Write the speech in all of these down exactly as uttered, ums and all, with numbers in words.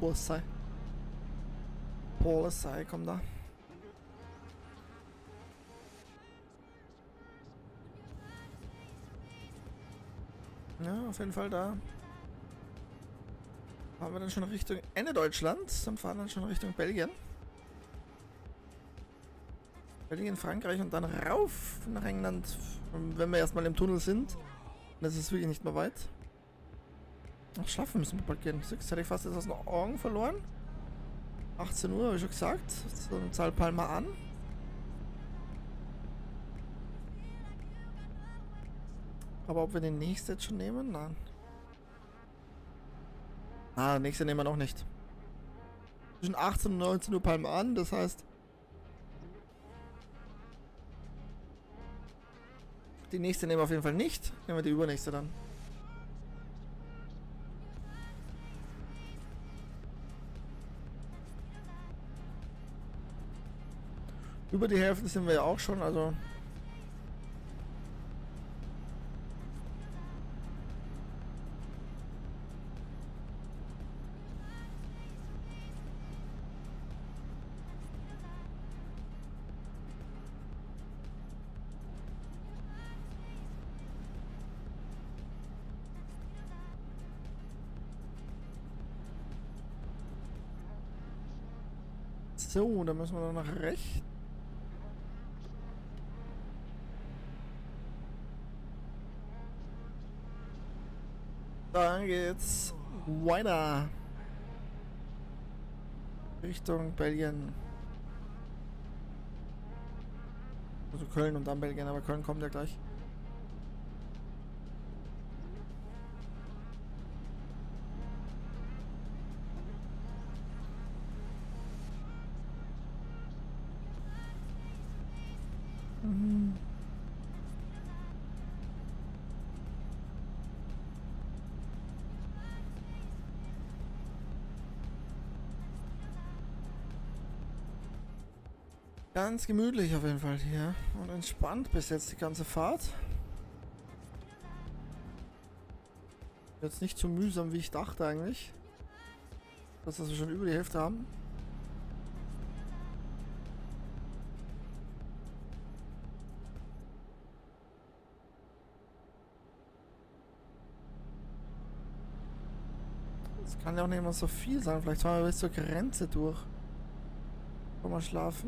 Polizei. Polizei, komm da. Ja, auf jeden Fall da. Fahren wir dann schon Richtung Ende Deutschland und fahren dann schon Richtung Belgien. Belgien, Frankreich und dann rauf nach England, wenn wir erstmal im Tunnel sind. Das ist wirklich nicht mehr weit. Ach, schlafen müssen wir bald gehen. Jetzt hätte ich fast jetzt aus den Augen verloren. achtzehn Uhr, habe ich schon gesagt. So, Zahl Palma an. Aber ob wir den nächsten jetzt schon nehmen? Nein. Ah, nächste nehmen wir noch nicht. Zwischen achtzehn und neunzehn Uhr Palma an, das heißt... Die nächste nehmen wir auf jeden Fall nicht. Nehmen wir die übernächste dann. Über die Hälfte sind wir ja auch schon, also... So, dann müssen wir noch nach rechts. Dann geht's weiter. Richtung Belgien. Also Köln und dann Belgien, aber Köln kommt ja gleich. Mhm. Ganz gemütlich auf jeden Fall hier und entspannt bis jetzt die ganze Fahrt. Jetzt nicht so mühsam wie ich dachte eigentlich, dass wir schon über die Hälfte haben. Das kann ja auch nicht immer so viel sein, vielleicht fahren wir bis zur Grenze durch. Kann man schlafen?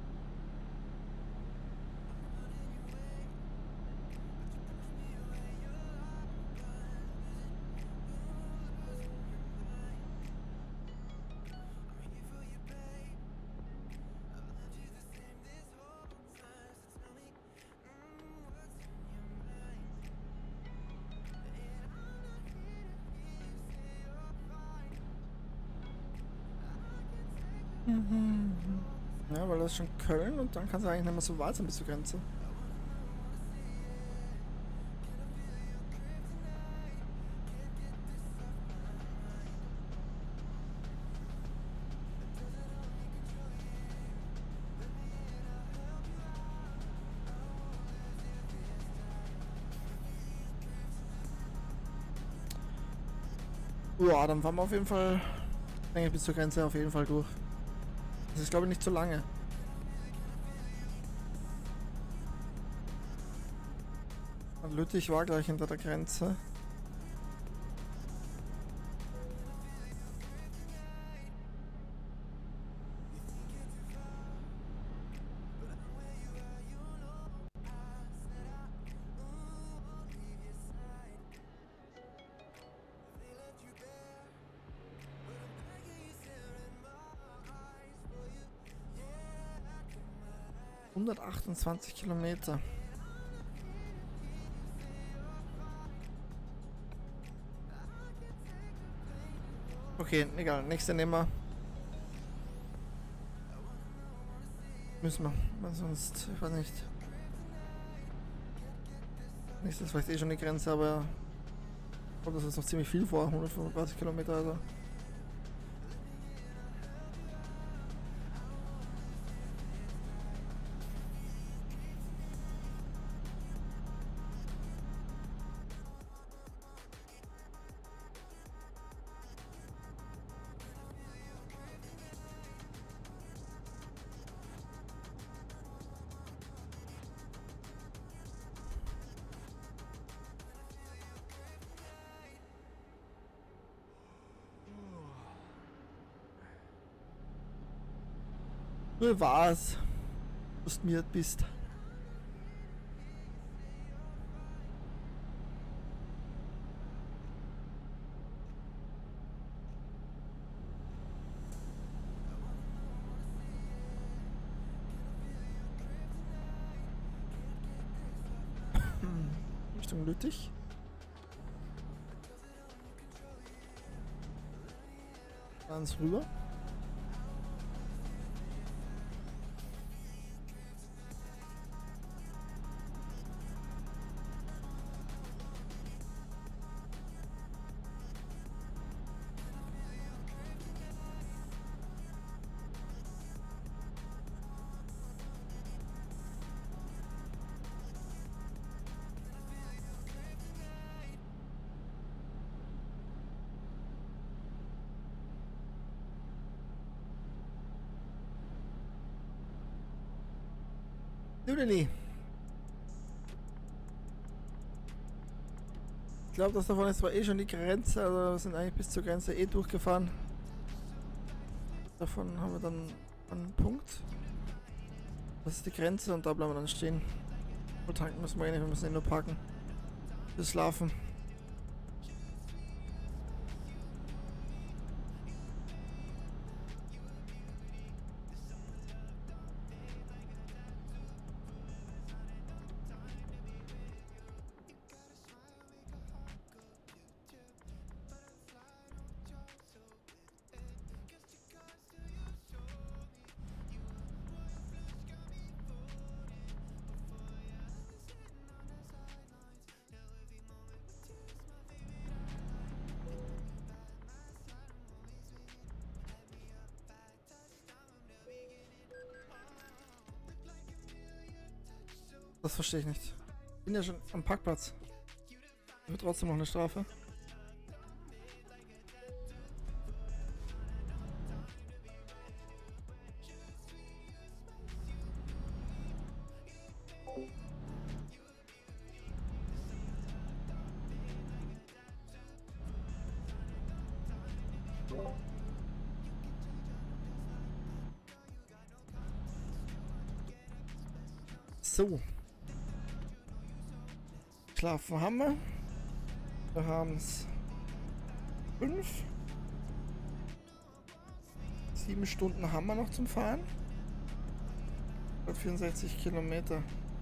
Mhm. Ja, weil das ist schon Köln und dann kann es eigentlich nicht mehr so weit sein bis zur Grenze. Ja, dann fahren wir auf jeden Fall, denke ich, bis zur Grenze auf jeden Fall durch. Das ist, glaube ich, nicht so lange. Und Lüttich war gleich hinter der Grenze. hundertachtundzwanzig Kilometer. Okay, egal. Nächste nehmen wir. Müssen wir. Weil sonst, ich weiß nicht. Nächstes ist vielleicht eh schon die Grenze, aber ich glaube, das ist noch ziemlich viel vor. hundertfünfunddreißig Kilometer, also. Nur was, was du mir bist. Richtung Lüttich. Ganz rüber. Nudeli. Ich glaube, das davon ist zwar eh schon die Grenze, also wir sind eigentlich bis zur Grenze eh durchgefahren. Davon haben wir dann einen Punkt. Das ist die Grenze und da bleiben wir dann stehen. Und tanken müssen wir eh nicht, wir müssen eh nur parken. Wir schlafen. Das verstehe ich nicht. Ich bin ja schon am Parkplatz. Wird trotzdem noch eine Strafe. So. Schlafen haben wir. Wir haben es fünf. Sieben Stunden haben wir noch zum Fahren. vierundsechzig Kilometer.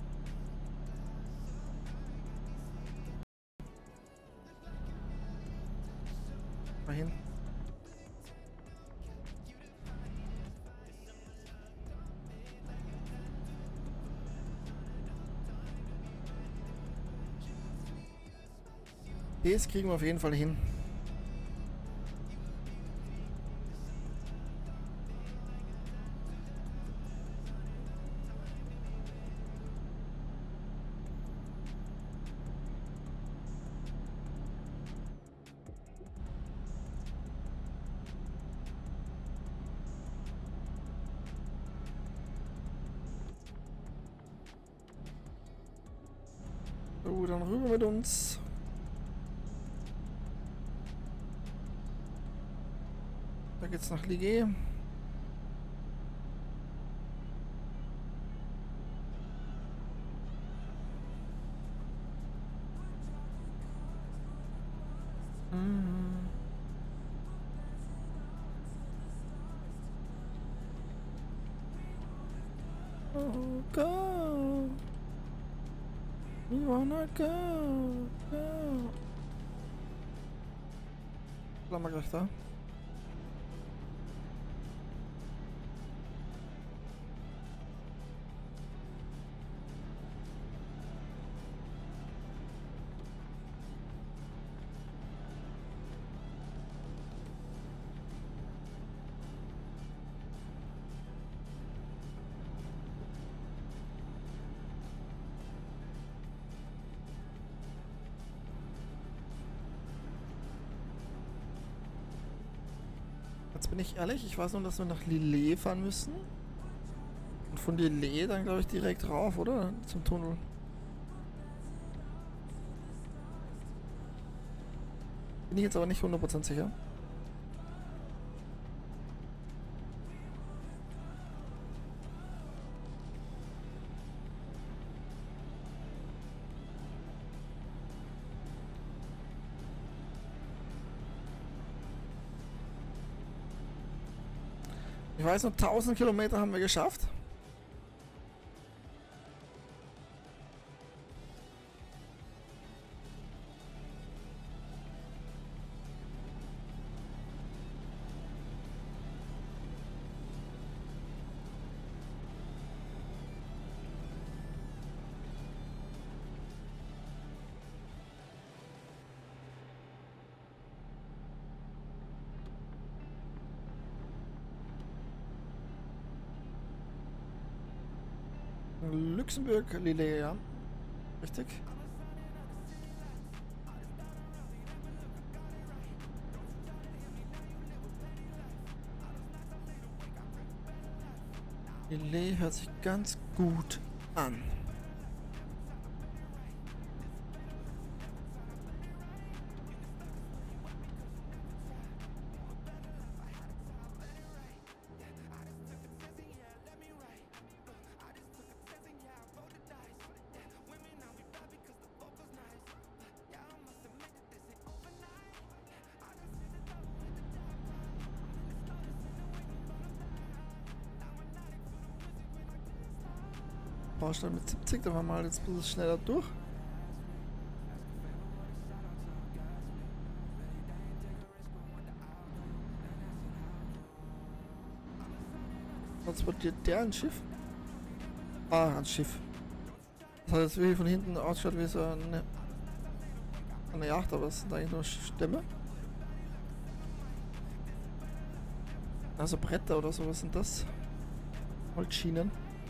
Mal hin. Das kriegen wir auf jeden Fall hin. So, dann rüber mit uns. Da geht's nach Ligue. Mhm. Oh, go. We wanna go. Go. Bleiben wir gleich da. Jetzt bin ich ehrlich, ich weiß nur, dass wir nach Lille fahren müssen. Und von Lille dann, glaube ich, direkt rauf, oder? Zum Tunnel. Bin ich jetzt aber nicht hundert Prozent sicher. Ich weiß nur, tausend Kilometer haben wir geschafft. Luxemburg, Lille, ja. Richtig. Lille hört sich ganz gut an. Baustein mit siebzig, da waren wir halt jetzt ein bisschen schneller durch. Transportiert der ein Schiff? Ah, ein Schiff. Das hat jetzt wirklich von hinten ausgeschaut wie so eine, eine Yacht, aber es sind eigentlich nur Stämme. Also Bretter oder sowas sind das. Holzschienen.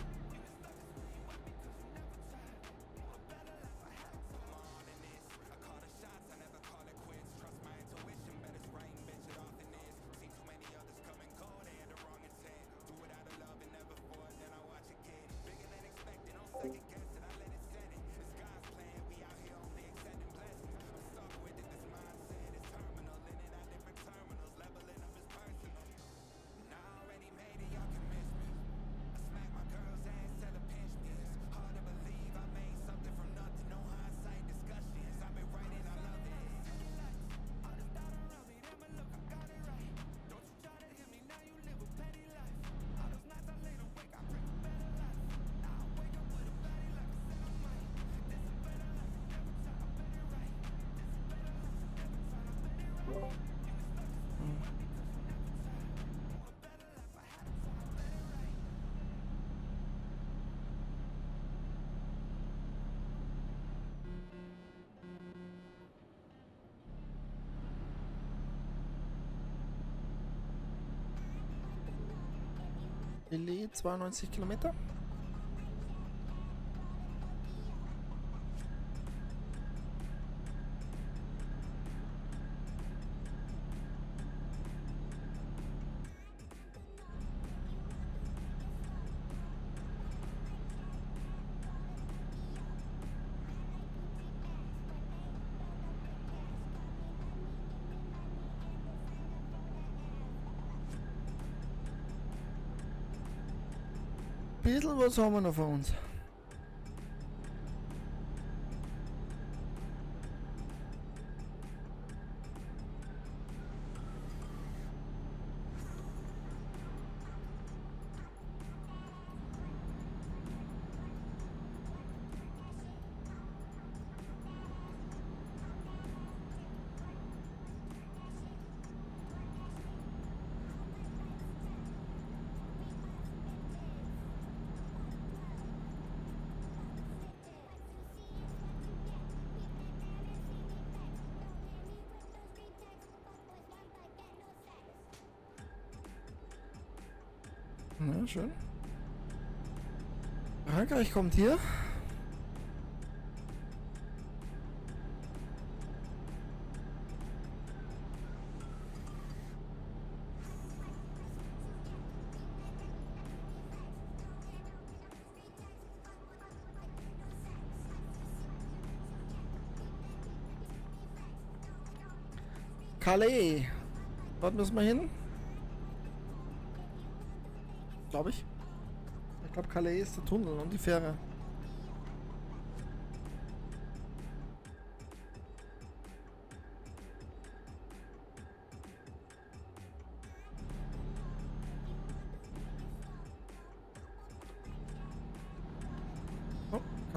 Lille, zweiundneunzig Kilometer. Bisschen was haben wir noch vor uns. Na, schön. Frankreich kommt hier. Calais. Dort müssen wir hin. Glaube ich. Ich glaube, Calais ist der Tunnel und die Fähre.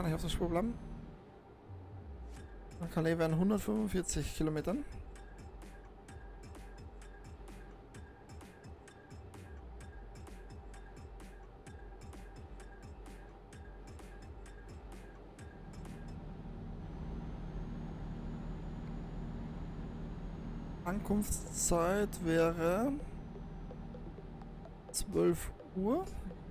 ich auf der Spur bleiben. Calais wären hundertfünfundvierzig Kilometern. Ankunftszeit wäre zwölf Uhr.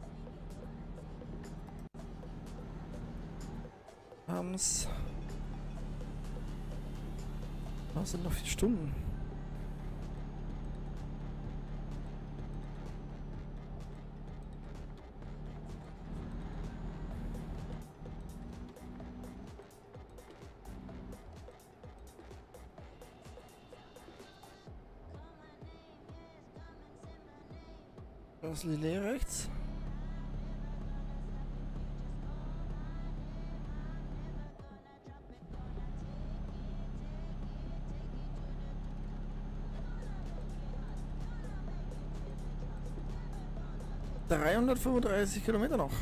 Abends. Das sind noch vier Stunden. Das Lillet rechts. dreihundertfünfunddreißig Kilometer noch.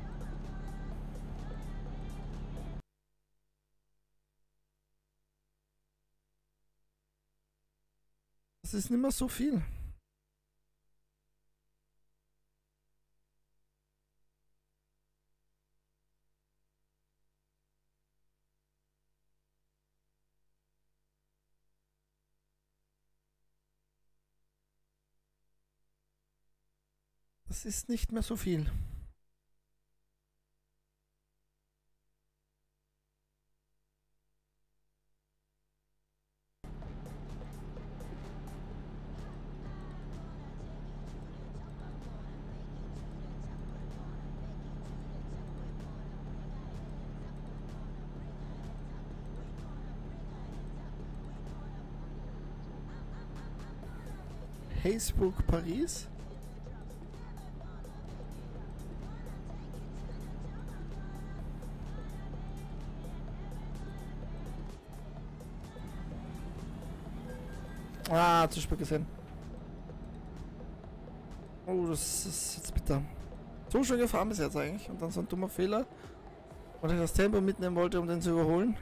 Das ist nicht mehr so viel. Das ist nicht mehr so viel. Hazebrook, Paris. Ah, zu spät gesehen. Oh, das ist jetzt bitter. So schön gefahren bis jetzt eigentlich. Und dann so ein dummer Fehler. Und ich das Tempo mitnehmen wollte, um den zu überholen.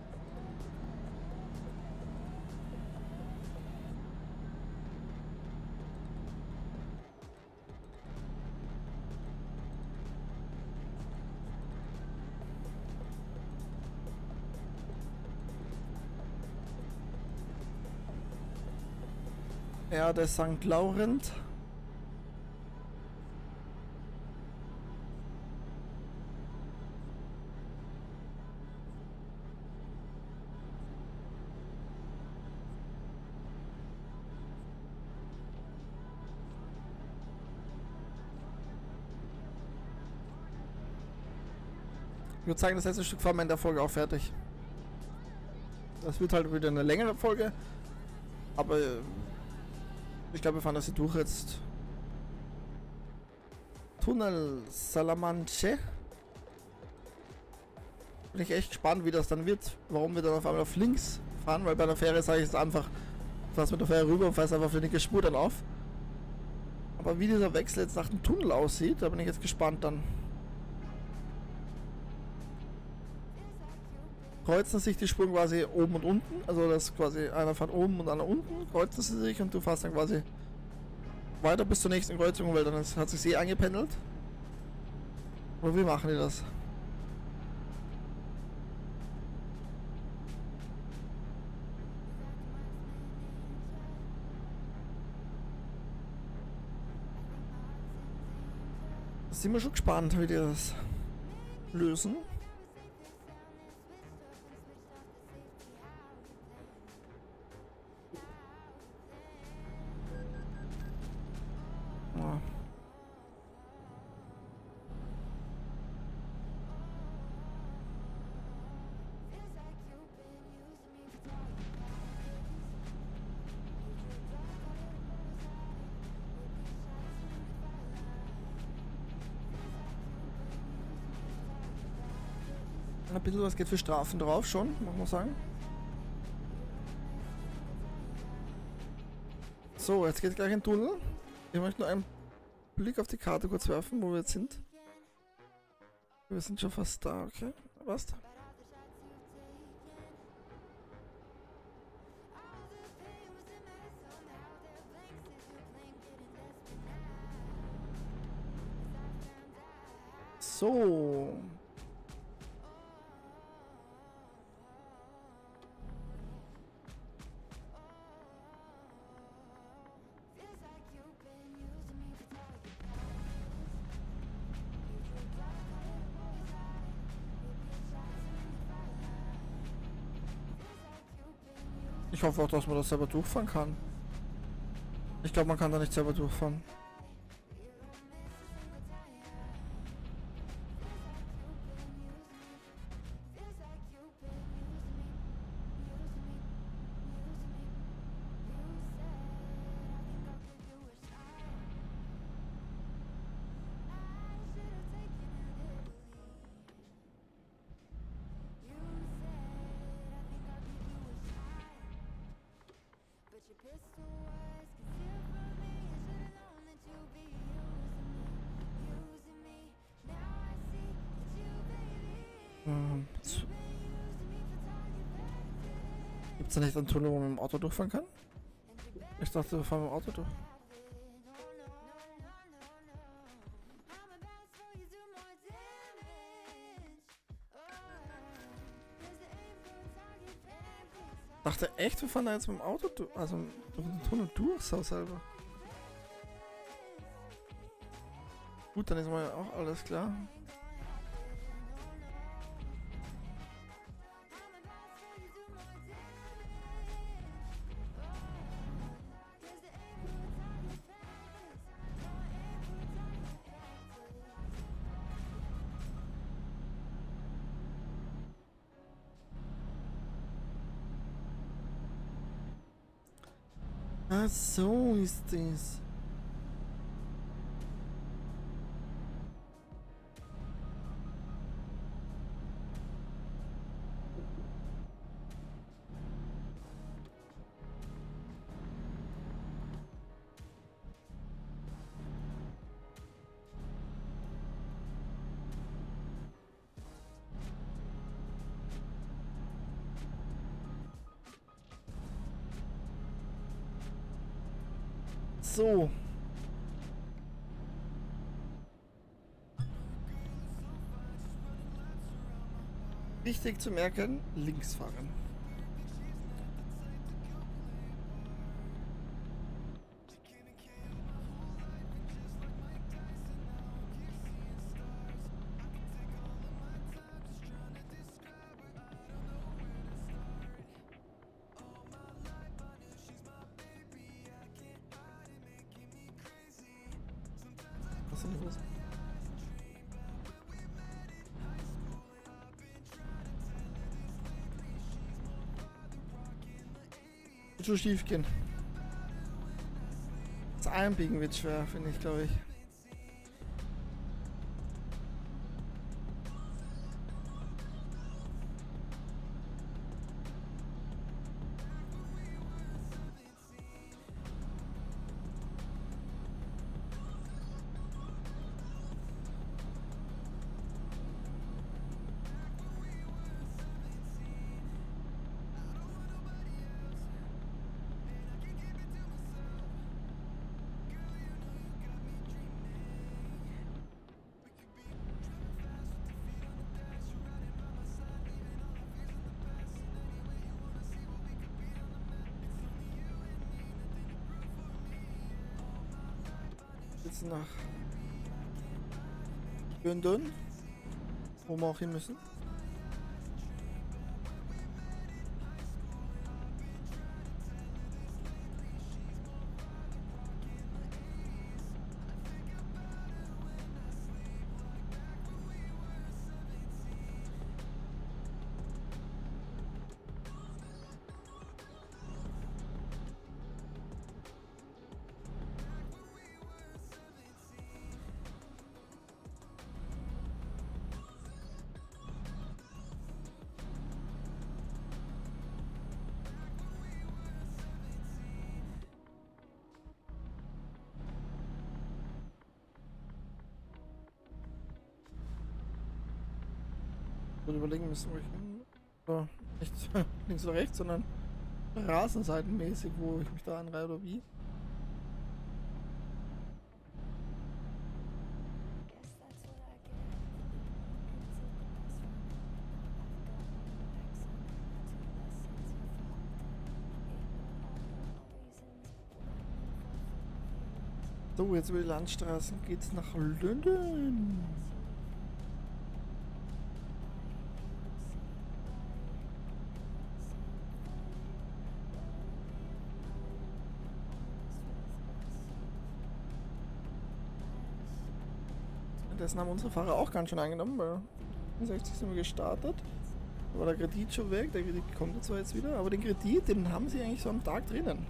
Ja, der Sankt Laurent. Ich würde sagen, das letzte Stück fahren wir in der Folge auch fertig. Das wird halt wieder eine längere Folge. Aber ich glaube, wir fahren das hier durch jetzt. Tunnel Salamanche. Bin ich echt gespannt, wie das dann wird. Warum wir dann auf einmal auf links fahren, weil bei der Fähre sage ich es einfach, du fährst mit der Fähre rüber und fährst einfach für die linke Spur dann auf. Aber wie dieser Wechsel jetzt nach dem Tunnel aussieht, da bin ich jetzt gespannt dann. Kreuzen sich die Spuren quasi oben und unten, also das quasi einer fährt oben und einer unten, kreuzen sie sich und du fährst dann quasi weiter bis zur nächsten Kreuzung, weil dann ist, hat sich sie eingependelt. Oder wie machen die das? Da sind wir schon gespannt, wie die das lösen. Ja. Ein bisschen was geht für Strafen drauf schon, muss man sagen. So, jetzt geht gleich ein Tunnel. Ich möchte nur einen Blick auf die Karte kurz werfen, wo wir jetzt sind. Wir sind schon fast da, okay. was? So. Ich hoffe auch, dass man das selber durchfahren kann. Ich glaube, man kann da nicht selber durchfahren. Hm. Gibt es da nicht einen Tunnel, wo man mit dem Auto durchfahren kann? Ich dachte, wir fahren mit dem Auto durch. Dachte echt, wir fahren da jetzt mit dem Auto durch, also durch den Tunnel durch, so selber. Gut, dann ist mal auch alles klar. Ah, so ist das. So. Wichtig zu merken, links fahren. Was ist denn los? Wird schon schief gehen. Das Einbiegen wird schwer, finde ich, glaube ich. Jetzt nach London, wo wir auch hin müssen. Und überlegen müssen, wo ich hin. So, nicht links oder rechts, sondern rasenseitenmäßig, wo ich mich da anreihe oder wie. So, jetzt über die Landstraßen geht's nach London. Währenddessen haben unsere Fahrer auch ganz schön angenommen, weil sechzig sind wir gestartet. Da war der Kredit schon weg, der Kredit kommt zwar jetzt wieder, aber den Kredit, den haben sie eigentlich so am Tag drinnen.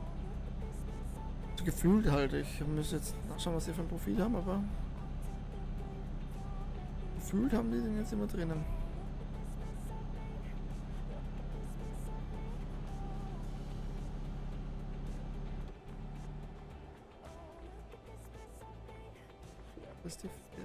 So gefühlt halt, ich müsste jetzt nachschauen, was sie für ein Profil haben, aber gefühlt haben die den jetzt immer drinnen. Das ist die Fähre.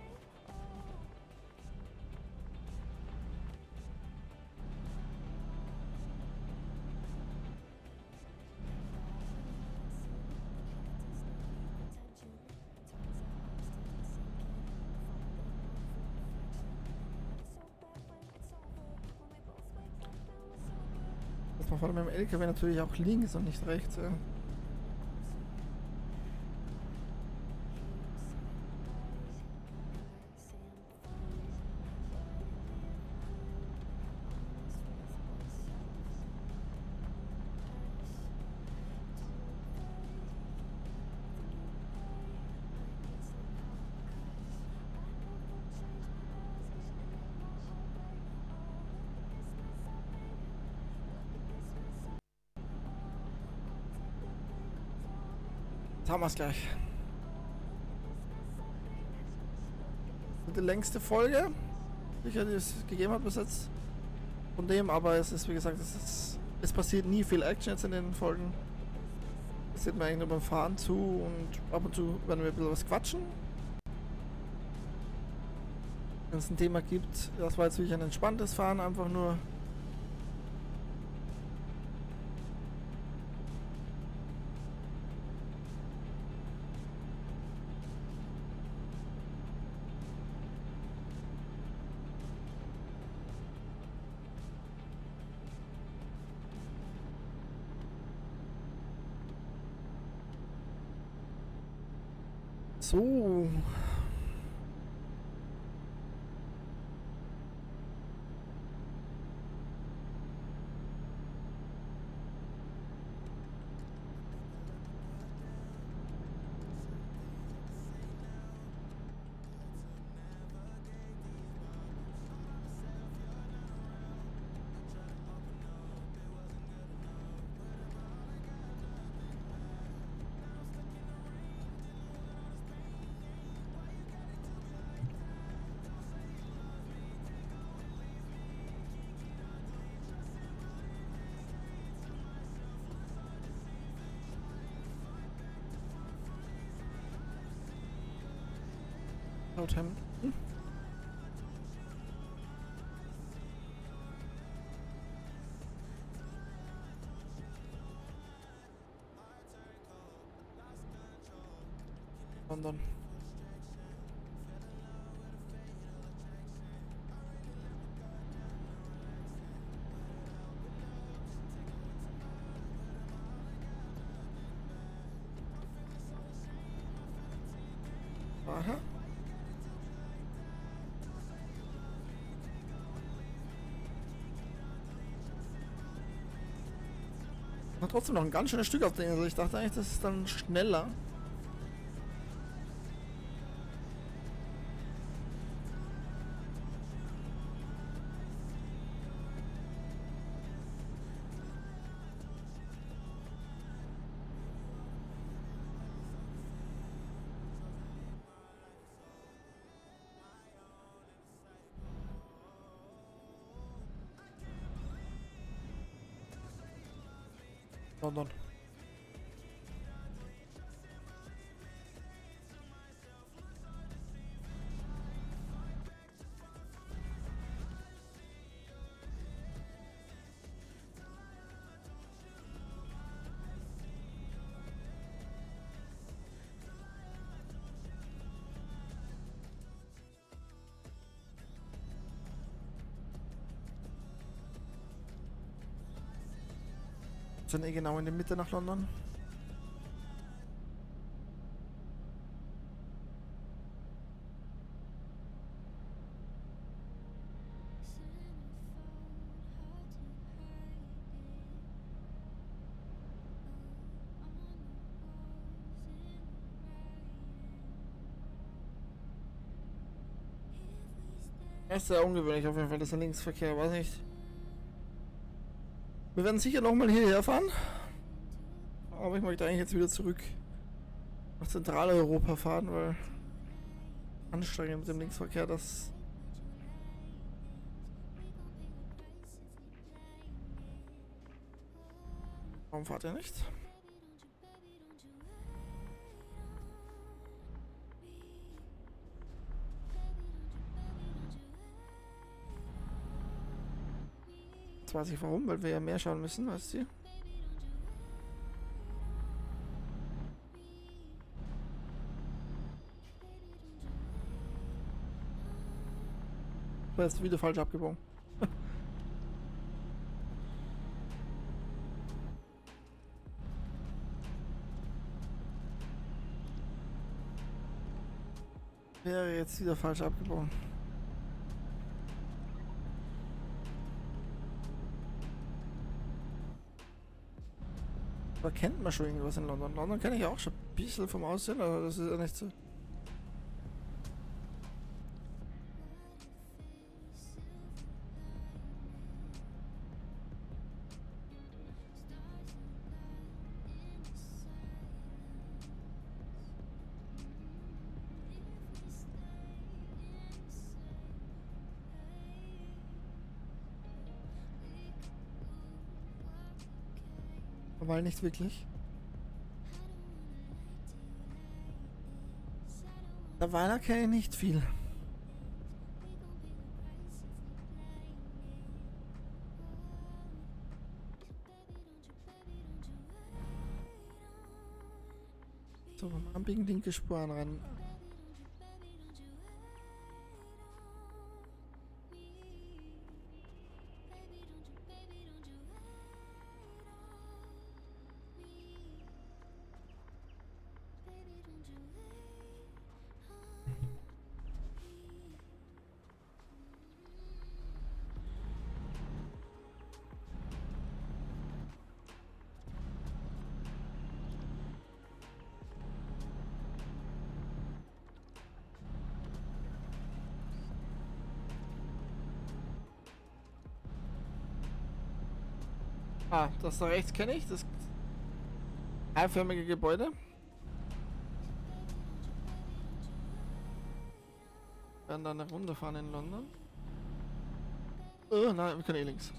Dass man vor allem im L K W natürlich auch links und nicht rechts. Ja. Jetzt haben wir es gleich. Und die längste Folge, die es gegeben hat bis jetzt von dem, aber es ist wie gesagt, es, ist, es passiert nie viel Action jetzt in den Folgen. Es sieht mir eigentlich nur beim Fahren zu und ab und zu werden wir ein bisschen was quatschen. Wenn es ein Thema gibt, das war jetzt wirklich ein entspanntes Fahren, einfach nur. So. Hemden. London. Aha. War trotzdem noch ein ganz schönes Stück auf der Insel. Ich dachte eigentlich, das ist dann schneller. London. Schon eh genau in der Mitte nach London. Das ist sehr ungewöhnlich auf jeden Fall, das ist ein Linksverkehr, weiß nicht. Wir werden sicher nochmal hierher fahren. Aber ich möchte eigentlich jetzt wieder zurück nach Zentraleuropa fahren, weil anstrengend mit dem Linksverkehr, das... Warum fahrt ihr nicht? Jetzt weiß ich warum, weil wir ja mehr schauen müssen, weißt du? Ich war jetzt wieder falsch abgebogen. Wäre jetzt wieder falsch abgebogen. Da kennt man schon irgendwas in London. London kenne ich auch schon ein bisschen vom Aussehen, aber das ist ja nicht so. Weil nicht wirklich. Der Weiler kenne ich nicht viel. So, beim Anbiegen linke Spuren ran. Ah, das da rechts kenne ich, das eiförmige Gebäude. Wir werden dann eine Runde fahren in London. Oh nein, wir können eh links.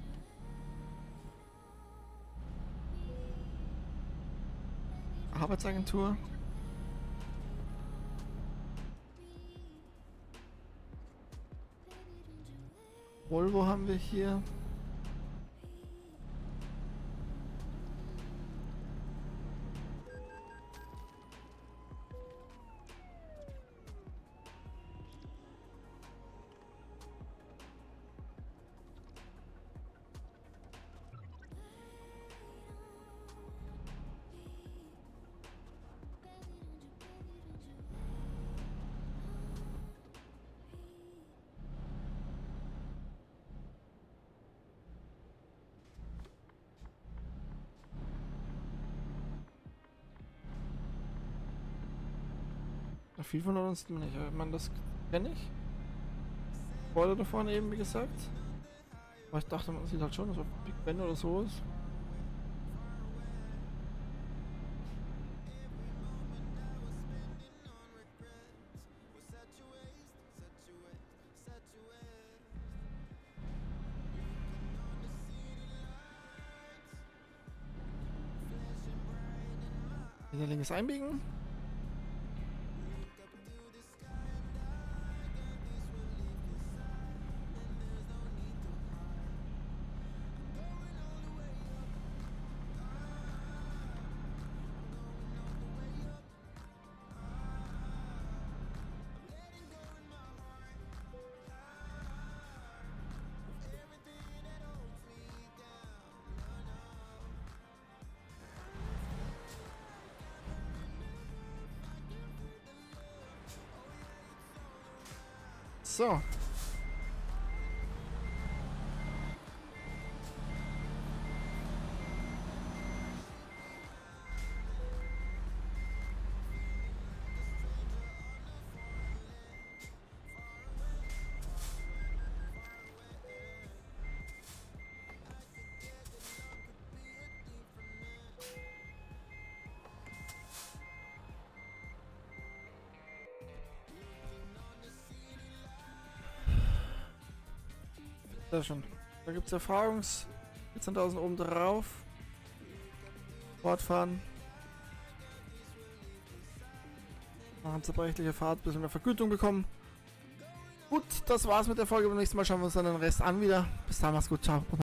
Arbeitsagentur. Volvo haben wir hier. Viel von uns nicht, aber man, das kenne ich. Vorder da vorne eben, wie gesagt. Aber ich dachte, man sieht halt schon, dass auf Big Ben oder so ist. Hier links einbiegen. So. Sehr schön. Da gibt es Erfahrungs... vierzehntausend oben drauf. Fortfahren. Machen zerbrechliche Fahrt, bis wir eine Vergütung bekommen. Gut, das war's mit der Folge. Beim nächsten Mal schauen wir uns dann den Rest an wieder. Bis dann, mach's gut, ciao.